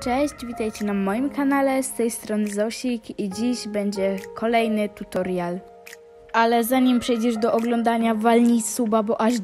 Cześć, witajcie na moim kanale, z tej strony Zosik i dziś będzie kolejny tutorial. Ale zanim przejdziesz do oglądania, walnij suba, bo aż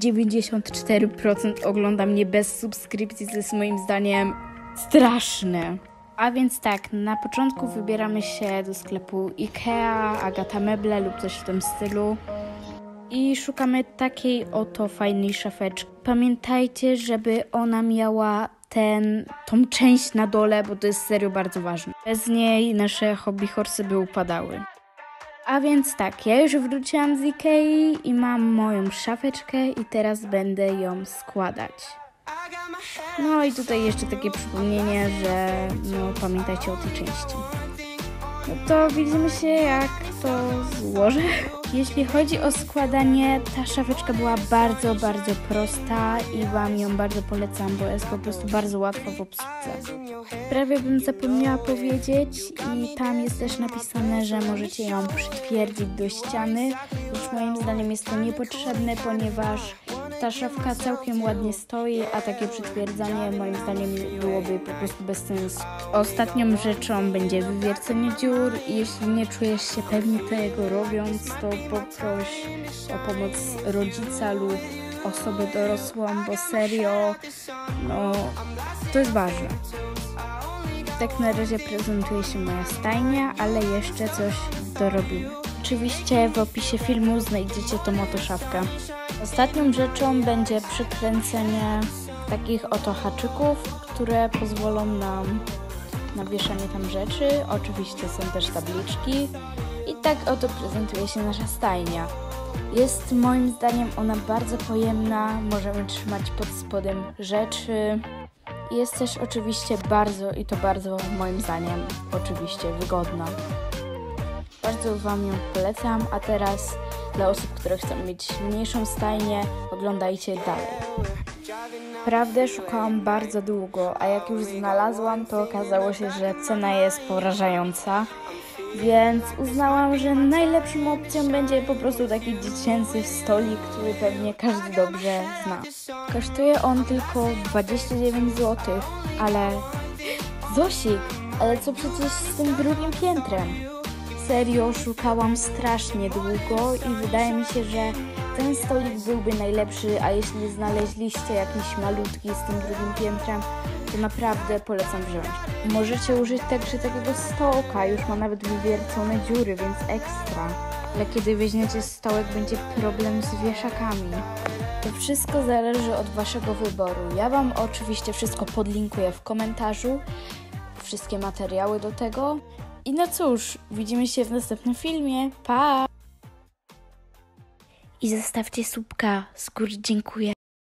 94% ogląda mnie bez subskrypcji, co jest moim zdaniem straszne. A więc tak, na początku wybieramy się do sklepu Ikea, Agata Meble lub coś w tym stylu. I szukamy takiej oto fajnej szafeczki. Pamiętajcie, żeby ona miała tą część na dole, bo to jest serio bardzo ważne. Bez niej nasze hobby horsey by upadały. A więc tak, ja już wróciłam z Ikei i mam moją szafeczkę i teraz będę ją składać. No i tutaj jeszcze takie przypomnienie, że pamiętajcie o tej części. No to widzimy się, jak to złożę. Jeśli chodzi o składanie, ta szafeczka była bardzo prosta i Wam ją bardzo polecam, bo jest po prostu bardzo łatwa w obsłudze. Prawie bym zapomniała powiedzieć i tam jest też napisane, że możecie ją przytwierdzić do ściany, lecz moim zdaniem jest to niepotrzebne, ponieważ ta szafka całkiem ładnie stoi, a takie przytwierdzanie moim zdaniem byłoby po prostu bez sensu. Ostatnią rzeczą będzie wywiercenie dziur i jeśli nie czujesz się pewnie tego robiąc, to poproś o pomoc rodzica lub osobę dorosłą, bo serio, to jest ważne. Tak na razie prezentuje się moja stajnia, ale jeszcze coś dorobimy. Oczywiście w opisie filmu znajdziecie tą oto szafkę. Ostatnią rzeczą będzie przykręcenie takich oto haczyków, które pozwolą nam na wieszanie tam rzeczy. Oczywiście są też tabliczki i tak oto prezentuje się nasza stajnia. Jest moim zdaniem ona bardzo pojemna, możemy trzymać pod spodem rzeczy. Jest też oczywiście bardzo moim zdaniem oczywiście wygodna. Bardzo Wam ją polecam, a teraz dla osób, które chcą mieć mniejszą stajnię, oglądajcie dalej. Prawdę szukałam bardzo długo, a jak już znalazłam, to okazało się, że cena jest porażająca, więc uznałam, że najlepszą opcją będzie po prostu taki dziecięcy stolik, który pewnie każdy dobrze zna. Kosztuje on tylko 29 zł, ale Zosik, ale co przecież z tym drugim piętrem? Serio, szukałam strasznie długo i wydaje mi się, że ten stolik byłby najlepszy, a jeśli znaleźliście jakiś malutki z tym drugim piętrem, to naprawdę polecam wziąć. Możecie użyć także takiego stołka, już ma nawet wywiercone dziury, więc ekstra. Ale kiedy weźmiecie stołek, będzie problem z wieszakami. To wszystko zależy od Waszego wyboru. Ja Wam oczywiście wszystko podlinkuję w komentarzu, wszystkie materiały do tego. I no cóż, widzimy się w następnym filmie. Pa! I zostawcie subka, z góry dziękuję.